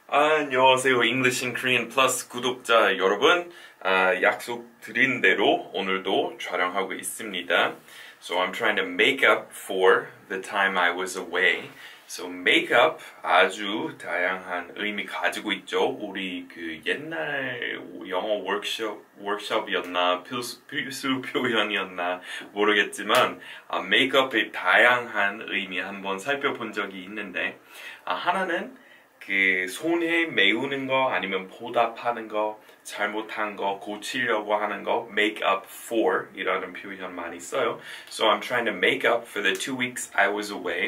안녕하세요. English in Korean Plus 구독자 여러분. 약속드린 대로 오늘도 촬영하고 있습니다. So I'm trying to make up for the time I was away. So make up 아주 다양한 의미 가지고 있죠. 우리 그 옛날 영어 워크숍이었나 필수 표현이었나 모르겠지만 make up의 다양한 의미 한번 살펴본 적이 있는데 하나는 그 손해 메우는 거 아니면 보답하는 거 잘못한 거 고치려고 하는 거 make up for 이라는 표현 많이 써요. So I'm trying to make up for the 2 weeks I was away.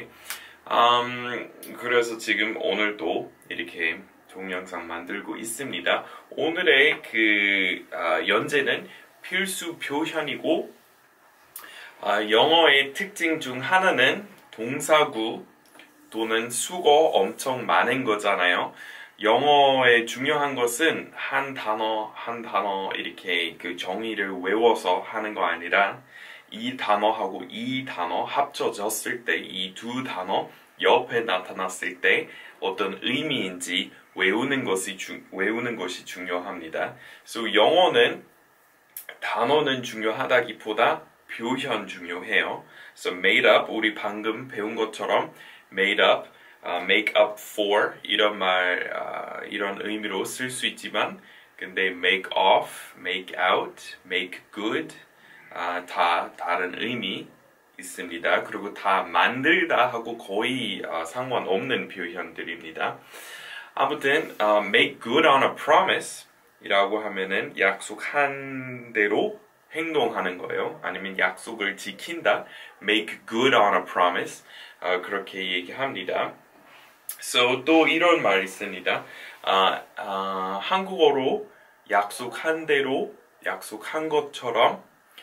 그래서 지금 오늘도 이렇게 동영상 만들고 있습니다. 오늘의 그 연재는 필수 표현이고 영어의 특징 중 하나는 동사구 또는 수거 엄청 많은 거잖아요. 영어의 중요한 것은 한 단어 한 단어 이렇게 그 정의를 외워서 하는 거 아니라 이 단어하고 이 단어 합쳐졌을 때 이 두 단어 옆에 나타났을 때 어떤 의미인지 외우는 것이 중요합니다. So 영어는 단어는 중요하다기보다 표현 중요해요. So made up 우리 방금 배운 것처럼 made up, make up for 이런 이런 의미로 쓸 수 있지만 근데 make off, make out, make good 다 다른 의미 있습니다. 그리고 다 만들다 하고 거의 상관없는 표현들입니다. 아무튼 make good on a promise 이라고 하면은 약속한 대로 행동하는 거예요. 아니면 약속을 지킨다. make good on a promise 그렇게 얘기합니다. So 또 이런 말 있습니다. 한국어로 약속한 대로 약속한 것처럼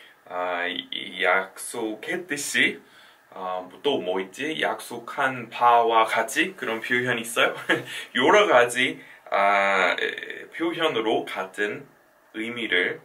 약속했듯이 또 뭐 있지? 약속한 바와 같이 그런 표현이 있어요. 여러 가지 표현으로 같은 의미를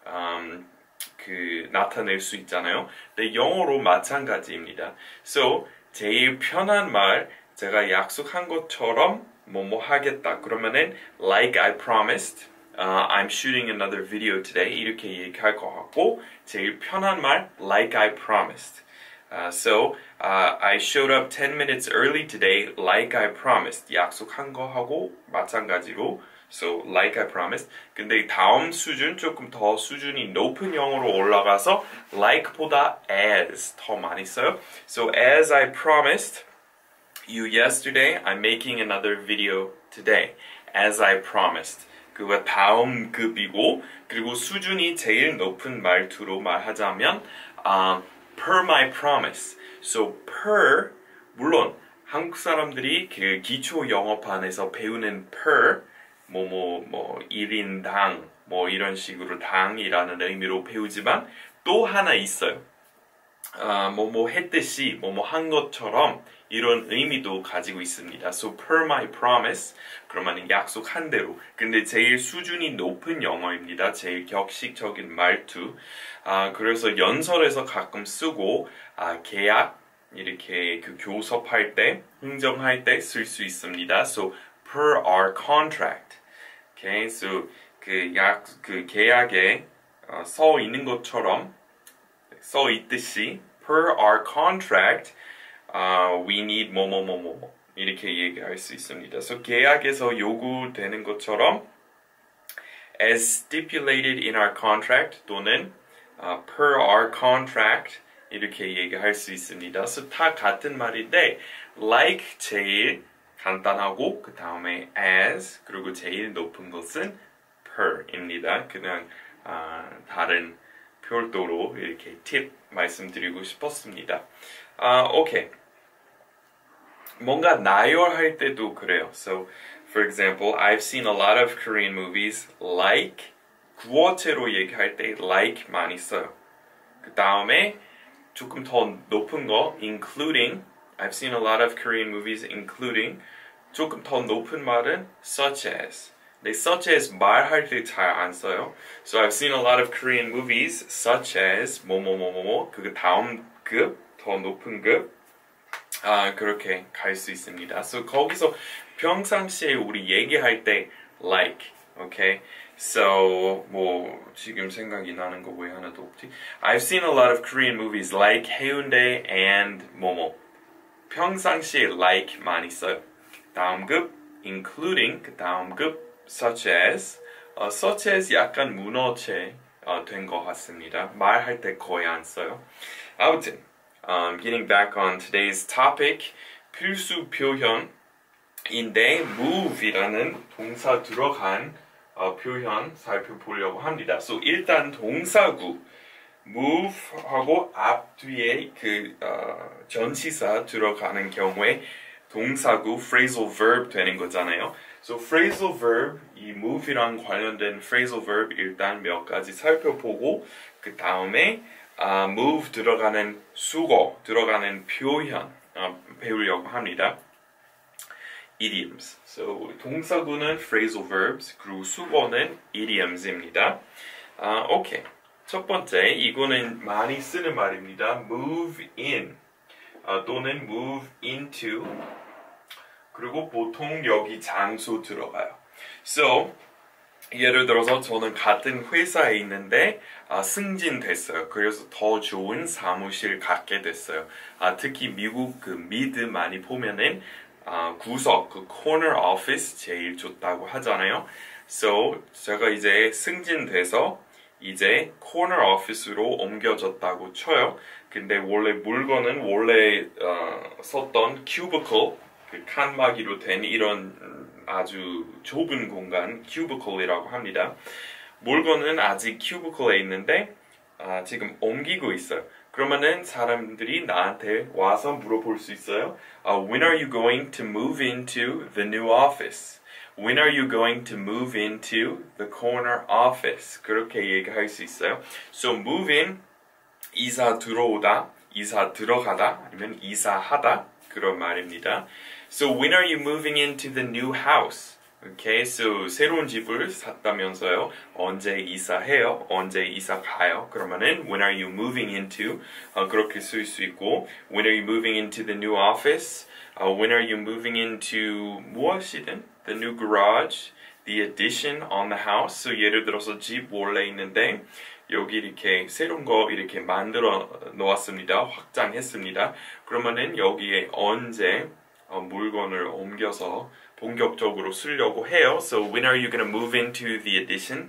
나타낼 수 있잖아요. 근데 영어로 마찬가지입니다. So 제일 편한 말 제가 약속한 것처럼 뭐뭐 하겠다. 그러면은 like I promised, I'm shooting another video today 이렇게 얘기할 것 같고 제일 편한 말 like I promised. So I showed up 10 minutes early today like I promised. 약속한 거 하고 마찬가지로 So like I promised. 근데 다음 수준 조금 더 수준이 높은 영어로 올라가서 like보다 as 더 많이 써요. So as I promised you yesterday, I'm making another video today. As I promised. 그거 다음 급이고 그리고 수준이 제일 높은 말투로 말하자면 per my promise. So per 물론 한국 사람들이 그 기초 영어판에서 배우는 per 뭐 1인당 뭐 이런 식으로 당이라는 의미로 배우지만 또 하나 있어요. 뭐뭐 했듯이 뭐뭐 한 것처럼 이런 의미도 가지고 있습니다. So per my promise 그러면 약속한 대로. 근데 제일 수준이 높은 영어입니다. 제일 격식적인 말투. 그래서 연설에서 가끔 쓰고 계약 이렇게 그 교섭할 때 흥정할 때 쓸 수 있습니다. So per our contract. Okay, so 그 계약에 써 있는 것처럼 써 있듯이 per our contract we need 뭐뭐뭐뭐 이렇게 얘기할 수 있습니다. So 계약에서 요구되는 것처럼 as stipulated in our contract 또는 per our contract 이렇게 얘기할 수 있습니다. So 다 같은 말인데 like 제일 간단하고 그 다음에 as 그리고 제일 높은 것은 per입니다. 그냥 다른 별도로 이렇게 팁 말씀드리고 싶었습니다. 오케이. 뭔가 나열할 때도 그래요. So, for example, I've seen a lot of Korean movies like 구어체로 얘기할 때 like 많이 써요. 그 다음에 조금 더 높은 거 including I've seen a lot of Korean movies including 조금 더 높은 말은 such as 네, such as 말할 때 잘 안 써요. So I've seen a lot of Korean movies such as 뭐뭐뭐뭐뭐 그 다음 급, 더 높은 급 그렇게 갈 수 있습니다. So 거기서 평상시에 우리 얘기할 때 like, okay? So 뭐 지금 생각이 나는 거 왜 하나도 없지? I've seen a lot of Korean movies like 해운대 and 뭐뭐. 평상시에 like 많이 써요. 다음급 including 그 다음급 such as 약간 문어체 된 것 같습니다. 말할 때 거의 안 써요. 아무튼 getting back on today's topic 필수 표현인데 move이라는 동사 들어간 표현 살펴보려고 합니다. So 일단 동사구 move하고 앞 뒤에 그 전치사 들어가는 경우에 동사구 phrasal verb 되는 거잖아요. So phrasal verb 이 move이랑 관련된 phrasal verb 일단 몇 가지 살펴보고 그 다음에 move 들어가는 수거 들어가는 표현 배우려고 합니다. idioms. So 동사구는 phrasal verbs 그리고 수거는 idioms입니다. 오케이. 첫 번째 이거는 많이 쓰는 말입니다. move in 또는 move into 그리고 보통 여기 장소 들어가요. So 예를 들어서 저는 같은 회사에 있는데 승진됐어요. 그래서 더 좋은 사무실 갖게 됐어요. 특히 미국 그 미드 많이 보면은 구석 그 corner office 제일 좋다고 하잖아요. So 제가 이제 승진돼서 이제 corner office로 옮겨졌다고 쳐요. 근데 원래 물건은 원래 썼던 cubicle 그 칸막이로 된 이런 아주 좁은 공간 cubicle이라고 합니다. 물건은 아직 cubicle에 있는데 지금 옮기고 있어요. 그러면은 사람들이 나한테 와서 물어볼 수 있어요. When are you going to move into the new office? When are you going to move into the corner office? 그렇게 얘기할 수 있어요. So move in, 이사 들어오다, 이사 들어가다, 아니면 이사하다 그런 말입니다. So when are you moving into the new house? Okay, so 새로운 집을 샀다면서요. 언제 이사해요? 언제 이사 가요? 그러면은 when are you moving into? 그렇게 쓸 수 있고 when are you moving into the new office? When are you moving into 무엇이든 the new garage, the addition on the house. So 예를 들어서 집 원래 있는데 여기 이렇게 새로운 거 이렇게 만들어 놓았습니다. 확장했습니다. 그러면은 여기에 언제 물건을 옮겨서 본격적으로 쓰려고 해요. So when are you going to move into the addition?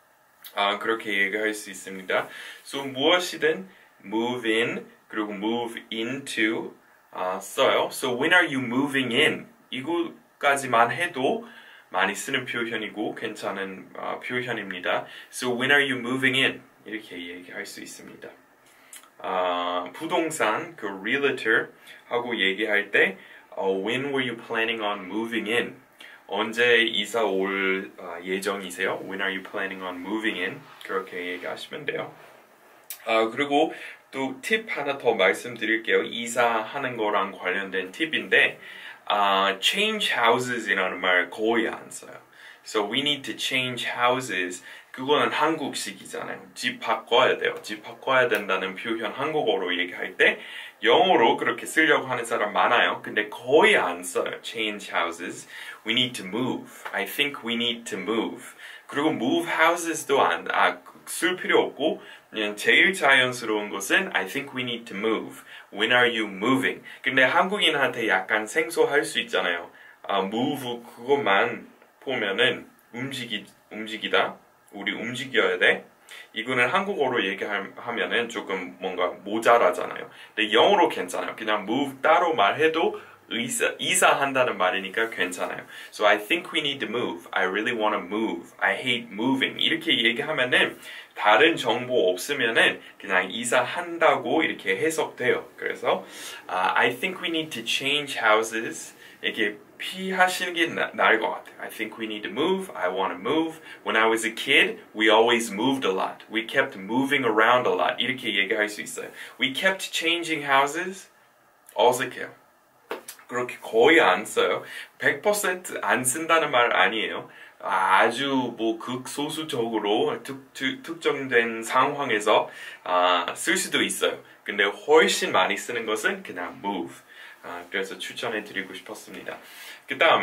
그렇게 얘기할 수 있습니다. So 무엇이든 move in 그리고 move into 써요. So when are you moving in? 이거까지만 해도 많이 쓰는 표현이고 괜찮은 표현입니다. So when are you moving in? 이렇게 얘기할 수 있습니다. 부동산 그 realtor 하고 얘기할 때 when were you planning on moving in? 언제 이사 올 예정이세요? When are you planning on moving in? 그렇게 얘기하시면 돼요. 그리고 또 팁 하나 더 말씀드릴게요. 이사하는 거랑 관련된 팁인데 change houses이라는 말 거의 안 써요. So we need to change houses. 그거는 한국식이잖아요. 집 바꿔야 돼요. 집 바꿔야 된다는 표현 한국어로 얘기할 때 영어로 그렇게 쓰려고 하는 사람 많아요. 근데 거의 안 써요. Change houses. We need to move. I think we need to move. 그리고 move houses도 쓸 필요 없고 그냥 제일 자연스러운 것은 I think we need to move. When are you moving? 근데 한국인한테 약간 생소할 수 있잖아요. move 그것만 보면은 움직이다. 우리 움직여야 돼. 이거는 한국어로 얘기하면은 조금 뭔가 모자라잖아요. 근데 영어로 괜찮아요. 그냥 move 따로 말해도 이사한다는 말이니까 괜찮아요. So I think we need to move. I really want to move. I hate moving. 이렇게 얘기하면은 다른 정보 없으면은 그냥 이사한다고 이렇게 해석돼요. 그래서 I think we need to change houses. 이렇게 피하시는 게 나을 것 같아요. I think we need to move. I want to move. When I was a kid, we always moved a lot. We kept moving around a lot. 이렇게 얘기할 수 있어요. We kept changing houses. 어색해요. 그렇게 거의 안 써요. 100% 안 쓴다는 말 아니에요. 아주 뭐 극소수적으로 특정된 상황에서 쓸 수도 있어요. 근데 훨씬 많이 쓰는 것은 그냥 move. 그래서 추천해 드리고 싶었습니다. 그 다음에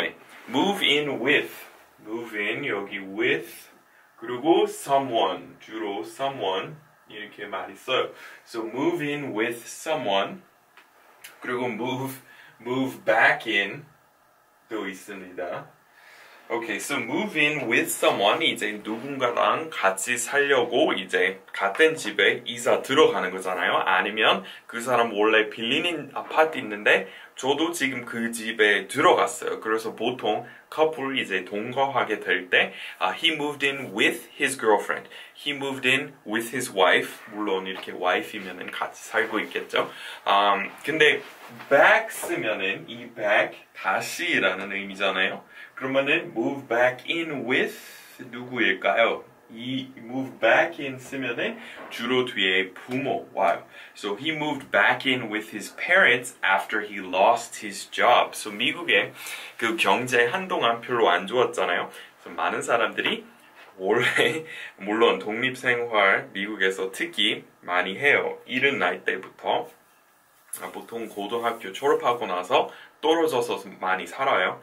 move in with, move in 여기 with 그리고 someone 주로 someone 이렇게 많이 써요. So move in with someone 그리고 move back in 또 있습니다. Okay, so move in with someone 이제 누군가랑 같이 살려고 이제 같은 집에 이사 들어가는 거잖아요. 아니면 그 사람 원래 빌리는 아파트 있는데 저도 지금 그 집에 들어갔어요. 그래서 보통 커플 이제 동거하게 될 때 he moved in with his girlfriend. He moved in with his wife. 물론 이렇게 wife이면은 같이 살고 있겠죠. 근데 back 쓰면은 이 back 다시라는 의미잖아요. 그러면은 move back in with 누구일까요? 이 move back in 쓰면은 주로 뒤에 부모 와요. So he moved back in with his parents after he lost his job. So 미국의 그 경제 한동안 별로 안 좋았잖아요. 그래서 많은 사람들이 원래 물론 독립생활 미국에서 특히 많이 해요. 이른 나이 때부터 보통 고등학교 졸업하고 나서 떨어져서 많이 살아요.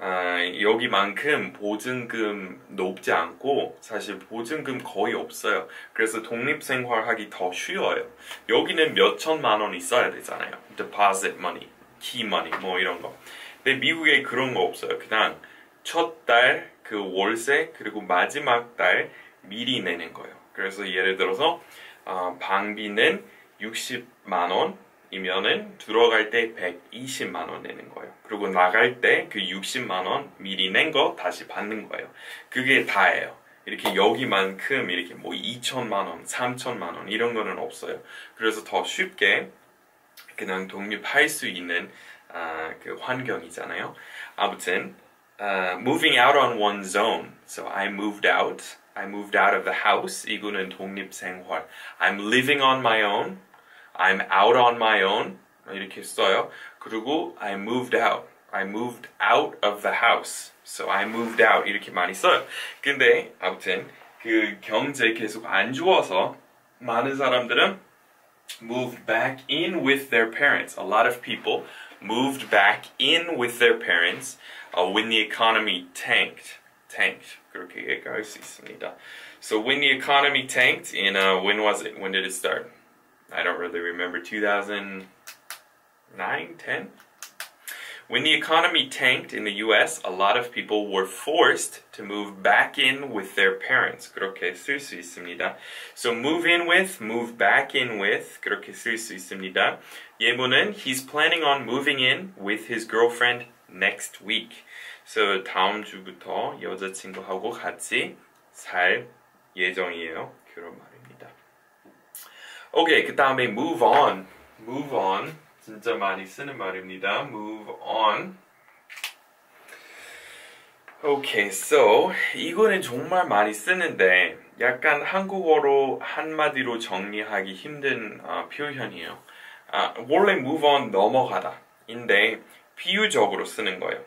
여기만큼 보증금 높지 않고 사실 보증금 거의 없어요. 그래서 독립생활하기 더 쉬워요. 여기는 몇 천만 원 있어야 되잖아요. deposit money, key money 뭐 이런 거. 근데 미국에 그런 거 없어요. 그냥 첫 달 그 월세 그리고 마지막 달 미리 내는 거예요. 그래서 예를 들어서 방비는 60만 원 이면은 들어갈 때 120만 원 내는 거예요. 그리고 나갈 때 그 60만 원 미리 낸 거 다시 받는 거예요. 그게 다예요. 이렇게 여기만큼 이렇게 뭐 2천만 원, 3천만 원 이런 거는 없어요. 그래서 더 쉽게 그냥 독립할 수 있는 그 환경이잖아요. 아무튼 moving out on one's own. So I moved out. I moved out of the house. 이거는 독립생활. I'm living on my own. I'm out on my own 이렇게 써요. 그리고 I moved out. I moved out of the house. So I moved out 이렇게 많이 써요. 근데 아무튼 그 경제 계속 안 좋아서 많은 사람들은 moved back in with their parents. A lot of people moved back in with their parents when the economy tanked. 그렇게 얘기할 수 있습니다. So when the economy tanked in when was it? When did it start? I don't really remember, 2009, 10? When the economy tanked in the US, a lot of people were forced to move back in with their parents. 그렇게 쓸 수 있습니다. So move in with, move back in with 그렇게 쓸 수 있습니다. 예문은 he's planning on moving in with his girlfriend next week. So 다음 주부터 여자친구하고 같이 살 예정이에요. 그런 말입니다. 오케이, 그 다음에 move on. move on. 진짜 많이 쓰는 말입니다. move on. 오케이, so 이거는 정말 많이 쓰는데 약간 한국어로 한마디로 정리하기 힘든 표현이에요. 원래 move on 넘어가다 인데 비유적으로 쓰는 거예요.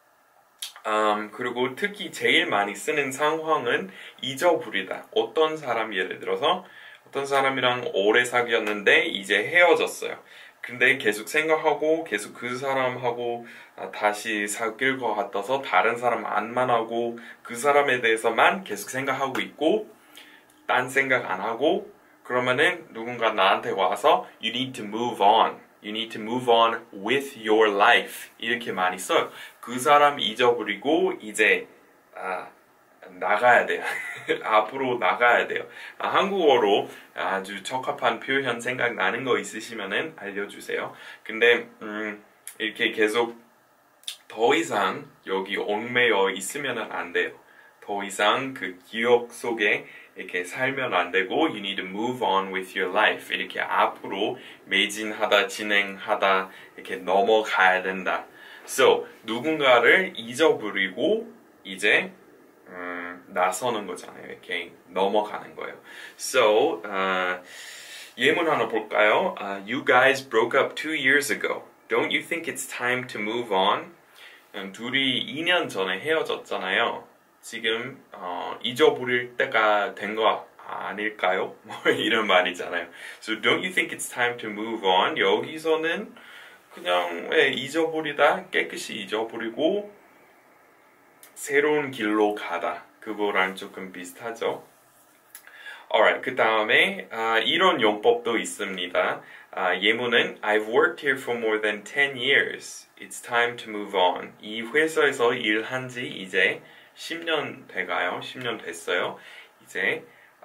그리고 특히 제일 많이 쓰는 상황은 잊어버리다. 어떤 사람 예를 들어서 어떤 사람이랑 오래 사귀었는데 이제 헤어졌어요. 근데 계속 생각하고 계속 그 사람하고 다시 사귈 것 같아서 다른 사람 안 만나고 그 사람에 대해서만 계속 생각하고 있고 딴 생각 안 하고 그러면은 누군가 나한테 와서 You need to move on. You need to move on with your life. 이렇게 많이 써요. 그 사람 잊어버리고 이제 나가야 돼요. 앞으로 나가야 돼요. 한국어로 아주 적합한 표현 생각나는 거 있으시면은 알려주세요. 근데 이렇게 계속 더 이상 여기 얽매여 있으면 안 돼요. 더 이상 그 기억 속에 이렇게 살면 안 되고 You need to move on with your life. 이렇게 앞으로 매진하다, 진행하다 이렇게 넘어가야 된다. So 누군가를 잊어버리고 이제 나서는 거잖아요. 이렇게 넘어가는 거예요. So 예문 하나 볼까요? You guys broke up 2 years ago. Don't you think it's time to move on? 둘이 2년 전에 헤어졌잖아요. 지금 잊어버릴 때가 된 거 아닐까요? 뭐 이런 말이잖아요. So don't you think it's time to move on? 여기서는 그냥 잊어버리다 깨끗이 잊어버리고 새로운 길로 가다. 그거랑 조금 비슷하죠. Alright, 그 다음에 이런 용법도 있습니다. 예문은 I've worked here for more than 10 years. It's time to move on. 이 회사에서 일한 지 이제 10년 돼가요. 10년 됐어요. 이제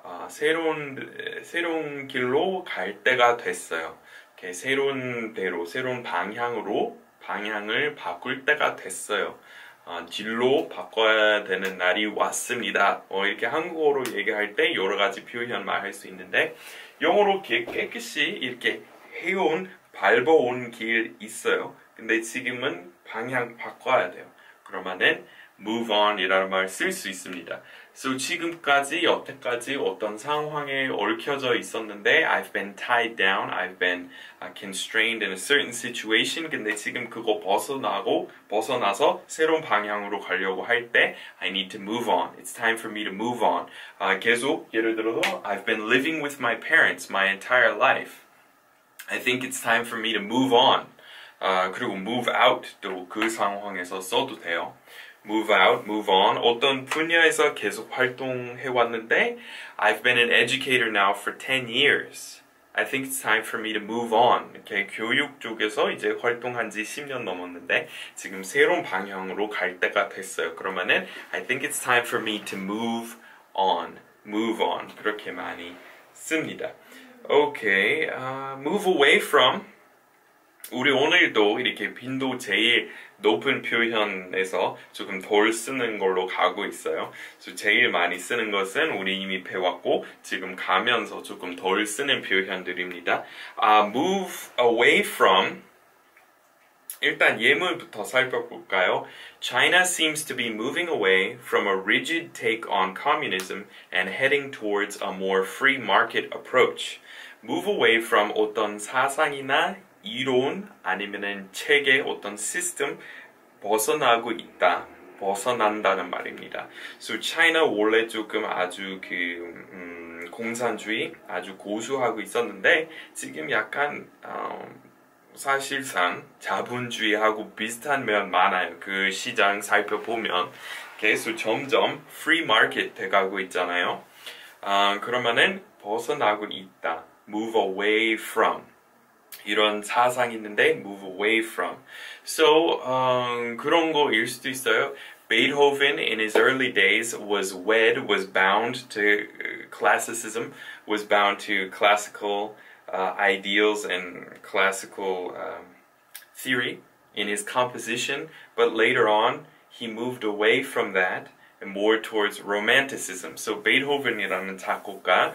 새로운 길로 갈 때가 됐어요. 이렇게 새로운 대로, 새로운 방향을 바꿀 때가 됐어요. 진로 바꿔야 되는 날이 왔습니다. 이렇게 한국어로 얘기할 때 여러 가지 표현 말할 수 있는데 영어로 깨끗이 이렇게 밟아온 길 있어요. 근데 지금은 방향 바꿔야 돼요. 그러면은 move on 이라는 말 쓸 수 있습니다. So 지금까지 여태까지 어떤 상황에 얽혀져 있었는데 I've been tied down, I've been constrained in a certain situation. 근데 지금 그거 벗어나서 새로운 방향으로 가려고 할 때 I need to move on. It's time for me to move on. 계속 예를 들어서 I've been living with my parents my entire life. I think it's time for me to move on. 그리고 move out도 그 상황에서 써도 돼요. move out, move on. 어떤 분야에서 계속 활동해 왔는데 I've been an educator now for 10 years. I think it's time for me to move on. 이렇게 교육 쪽에서 이제 활동한 지 10년 넘었는데 지금 새로운 방향으로 갈 때가 됐어요. 그러면은 I think it's time for me to move on. move on. 그렇게 많이 씁니다. Okay, move away from. 우리 오늘도 이렇게 빈도 제일 높은 표현에서 조금 덜 쓰는 걸로 가고 있어요. 그래서 제일 많이 쓰는 것은 우리 이미 배웠고 지금 가면서 조금 덜 쓰는 표현들입니다. move away from. 일단 예문부터 살펴볼까요? China seems to be moving away from a rigid take on communism and heading towards a more free market approach. Move away from 어떤 사상이나 이론 아니면은 체계 어떤 시스템 벗어나고 있다. 벗어난다는 말입니다. So China 원래 조금 아주 공산주의 아주 고수하고 있었는데 지금 약간 사실상 자본주의하고 비슷한 면 많아요. 그 시장 살펴보면 계속 점점 free market 돼가고 있잖아요. 그러면은 벗어나고 있다. move away from. 이런 사상이 있는데 move away from. So 그런 거일 수도 있어요. Beethoven in his early days was bound to classicism, was bound to classical ideals and classical theory in his composition, but later on he moved away from that and more towards romanticism. So 베토벤이라는 작곡가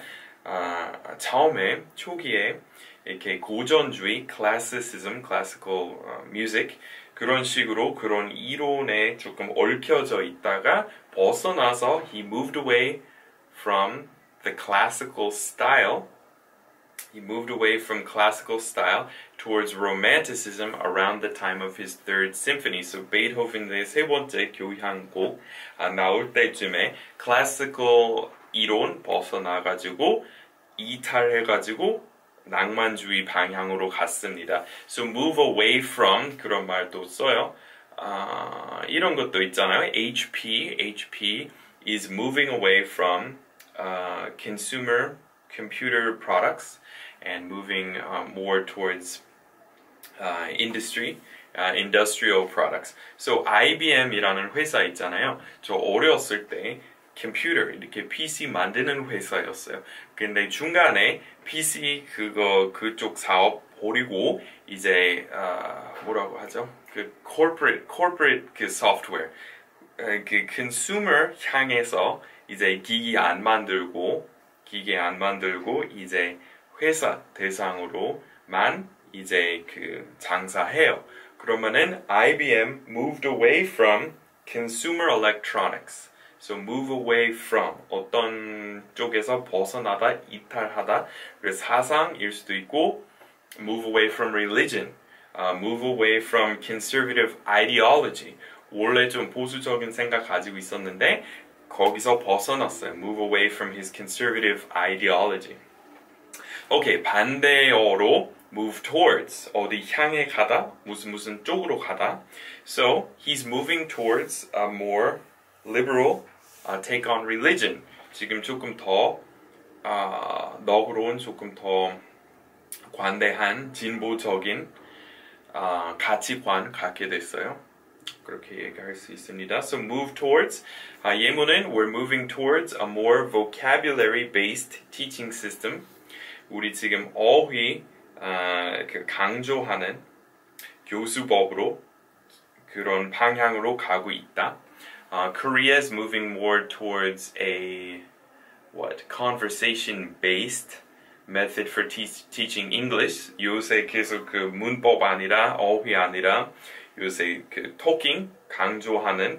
초기에 이렇게 고전주의, classicism, classical music 그런 식으로 그런 이론에 조금 얽혀져 있다가 벗어나서 he moved away from the classical style. He moved away from classical style towards romanticism around the time of his third symphony. So 베토벤의 세 번째 교향곡 나올 때쯤에 classical 이론 벗어나가지고 이탈해가지고 낭만주의 방향으로 갔습니다. So move away from 그런 말도 써요. 이런 것도 있잖아요. HP is moving away from consumer computer products and moving more towards industrial products. So IBM이라는 회사 있잖아요. 저 어렸을 때 컴퓨터 이렇게 PC 만드는 회사였어요. 근데 중간에 PC 그쪽 사업 버리고 이제 뭐라고 하죠? 그 corporate 그 software 그 consumer 향해서 이제 기기 안 만들고 이제 회사 대상으로만 이제 그 장사해요. 그러면은 IBM moved away from consumer electronics. So move away from 어떤 쪽에서 벗어나다, 이탈하다. 그래서 사상일 수도 있고 move away from religion, move away from conservative ideology. 원래 좀 보수적인 생각 가지고 있었는데 거기서 벗어났어요. Move away from his conservative ideology. 오케이, 반대어로 move towards 어디 향해 가다, 무슨 쪽으로 가다. So he's moving towards a more liberal, take on religion. 지금 조금 더 너그러운, 조금 더 관대한 진보적인 가치관 갖게 됐어요. 그렇게 얘기할 수 있습니다. So move towards 예문은 we're moving towards a more vocabulary-based teaching system. 우리 지금 어휘 강조하는 교수법으로 그런 방향으로 가고 있다. Korea is moving more towards a conversation-based method for teaching English. 요새 계속 그 문법 아니라 어휘 아니라 요새 그 토킹 강조하는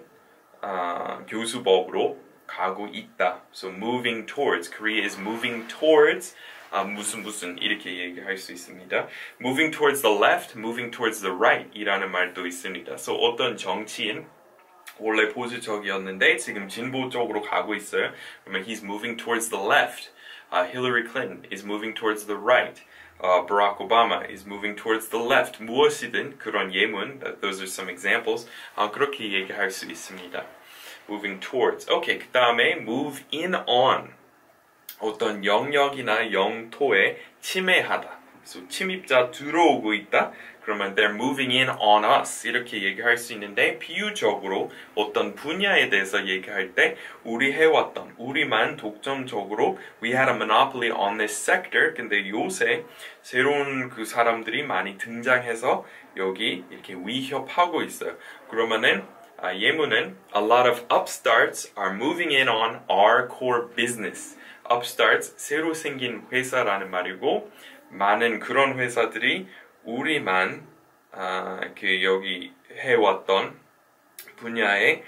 교수법으로 가고 있다. So moving towards, Korea is moving towards 무슨 이렇게 얘기할 수 있습니다. Moving towards the left, moving towards the right 이라는 말도 있습니다. So 어떤 정치인 원래 보수적이었는데 지금 진보 쪽으로 가고 있어요. 그러면 he's moving towards the left. Hillary Clinton is moving towards the right. Barack Obama is moving towards the left. 무엇이든 그런 예문, those are some examples. 그렇게 얘기할 수 있습니다. Moving towards. 오케이, 그 다음에 move in on. 어떤 영역이나 영토에 침해하다. So, 침입자 들어오고 있다. 그러면 they're moving in on us 이렇게 얘기할 수 있는데 비유적으로 어떤 분야에 대해서 얘기할 때 우리 해왔던 우리만 독점적으로 we had a monopoly on this sector 근데 요새 새로운 그 사람들이 많이 등장해서 여기 이렇게 위협하고 있어요. 그러면은 예문은 a lot of upstarts are moving in on our core business. upstarts 새로 생긴 회사라는 말이고 많은 그런 회사들이 우리만 그 여기 해왔던 분야에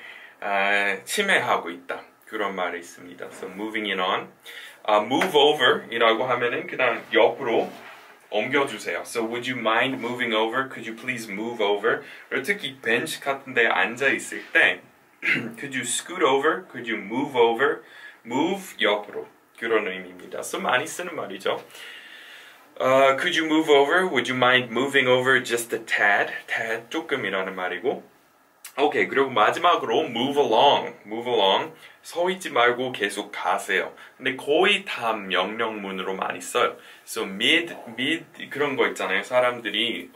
침해하고 있다. 그런 말이 있습니다. So moving in on, move over 이라고 하면은 그냥 옆으로 옮겨주세요. So would you mind moving over? Could you please move over? 특히 벤치 같은데 앉아 있을 때, could you scoot over? Could you move over? Move 옆으로 그런 의미입니다. So 많이 쓰는 말이죠. Could you move over? Would you mind moving over just a tad? tad 조금이라는 말이고. 오케이, 그리고 마지막으로 move along. move along. 서 있지 말고 계속 가세요. 근데 거의 다 명령문으로 많이 써요. So mid 그런 거 있잖아요. 사람들이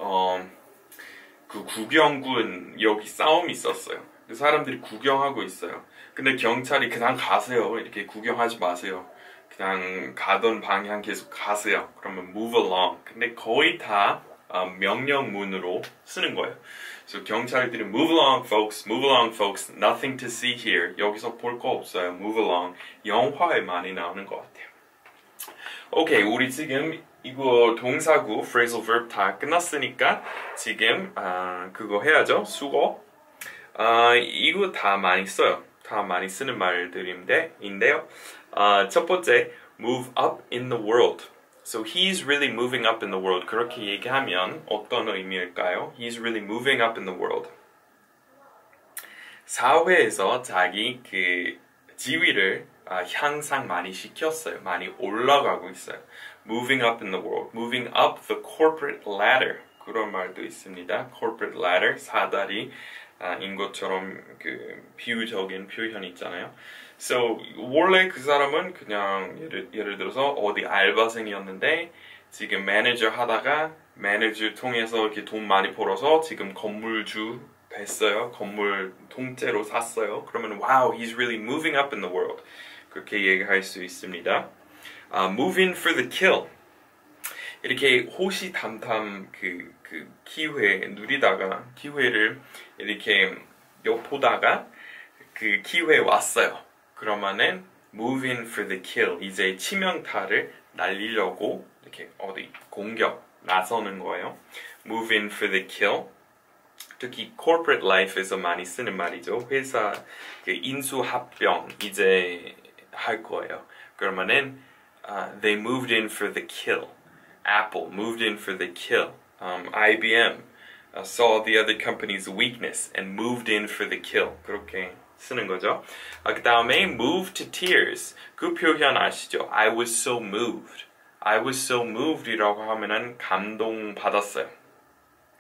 그 구경군 여기 싸움이 있었어요. 사람들이 구경하고 있어요. 근데 경찰이 그냥 가세요. 이렇게 구경하지 마세요. 그냥 가던 방향 계속 가세요. 그러면 move along. 근데 거의 다 명령문으로 쓰는 거예요. So 경찰들이 move along folks, move along folks, nothing to see here. 여기서 볼 거 없어요. move along. 영화에 많이 나오는 것 같아요. 오케이, 우리 지금 이거 동사구, phrasal verb 다 끝났으니까 지금 그거 해야죠. 수거. 이거 다 많이 써요. 다 많이 쓰는 말들인데요. 첫 번째, move up in the world. So he's really moving up in the world. 그렇게 얘기하면 어떤 의미일까요? He's really moving up in the world. 사회에서 자기 그 지위를 향상 많이 시켰어요. 많이 올라가고 있어요. Moving up in the world. Moving up the corporate ladder. 그런 말도 있습니다. Corporate ladder, 사다리. 인 것처럼 그 비유적인 표현이 있잖아요. So 원래 그 사람은 그냥 예를 들어서 어디 알바생이었는데 지금 매니저 하다가 매니저 통해서 이렇게 돈 많이 벌어서 지금 건물주 됐어요. 건물 통째로 샀어요. 그러면 wow, he's really moving up in the world. 그렇게 얘기할 수 있습니다. Move in for the kill. 이렇게 호시탐탐 그 기회 누리다가 기회를 이렇게 엿보다가 그 기회 왔어요. 그러면은 move in for the kill. 이제 치명타를 날리려고 이렇게 어디 공격 나서는 거예요. move in for the kill. 특히 corporate life에서 많이 쓰는 말이죠. 회사 그 인수합병 이제 할 거예요. 그러면은 they moved in for the kill. Apple moved in for the kill. IBM saw the other company's weakness and moved in for the kill. 그렇게 쓰는 거죠. 그 다음에 move to tears. 그 표현 아시죠? I was so moved. I was so moved 이라고 하면은 감동받았어요.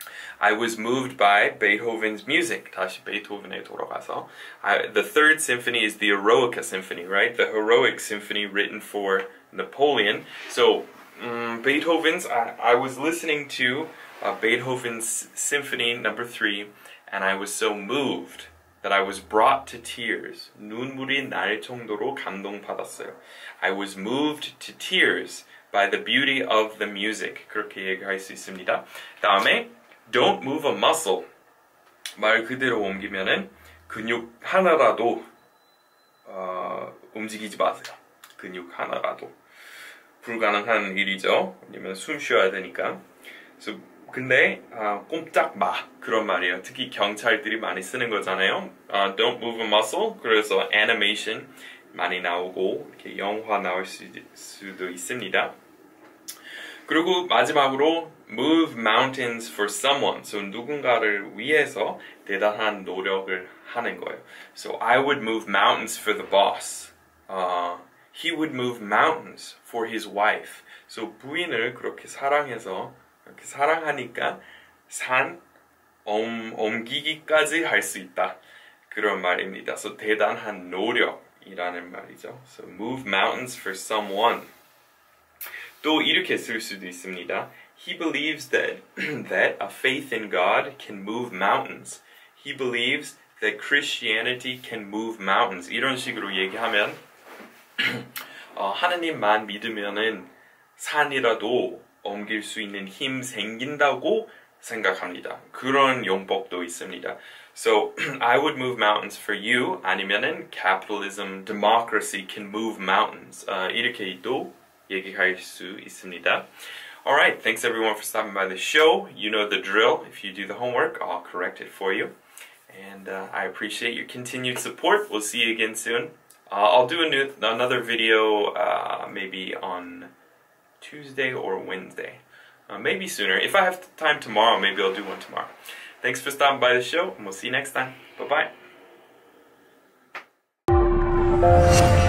I was moved by Beethoven's music. 다시 베토벤에 돌아가서. The third symphony is the Eroica symphony, right? The heroic symphony written for Napoleon. So Beethoven's, I was listening to Beethoven's Symphony number 3, and I was so moved that I was brought to tears. 눈물이 날 정도로 감동받았어요. I was moved to tears by the beauty of the music. 그렇게 얘기할 수 있습니다. 다음에 don't move a muscle. 말 그대로 옮기면은 근육 하나라도 움직이지 마세요. 근육 하나라도. 불가능한 일이죠. 왜냐면 숨 쉬어야 되니까. So, 근데 꼼짝 마 그런 말이에요. 특히 경찰들이 많이 쓰는 거잖아요. Don't move a muscle. 그래서 애니메이션 많이 나오고 이렇게 영화 나올 수도 있습니다. 그리고 마지막으로 move mountains for someone. So 누군가를 위해서 대단한 노력을 하는 거예요. So I would move mountains for the boss. He would move mountains for his wife. So 부인을 그렇게 사랑해서 그렇게 사랑하니까 산 옮기기까지 할 수 있다. 그런 말입니다. So 대단한 노력이라는 말이죠. So move mountains for someone. 또 이렇게 쓸 수도 있습니다. He believes that a faith in God can move mountains. He believes that Christianity can move mountains. 이런 식으로 얘기하면 하나님만 믿으면은 산이라도 옮길 수 있는 힘 생긴다고 생각합니다. 그런 용법도 있습니다. So I would move mountains for you. 아니면은 capitalism, democracy can move mountains. 이렇게도 얘기할 수 있습니다. Alright, thanks everyone for stopping by the show. You know the drill. If you do the homework, I'll correct it for you. And I appreciate your continued support. We'll see you again soon. I'll do another video maybe on Tuesday or Wednesday. Maybe sooner. If I have time tomorrow, maybe I'll do one tomorrow. Thanks for stopping by the show, and we'll see you next time. Bye-bye.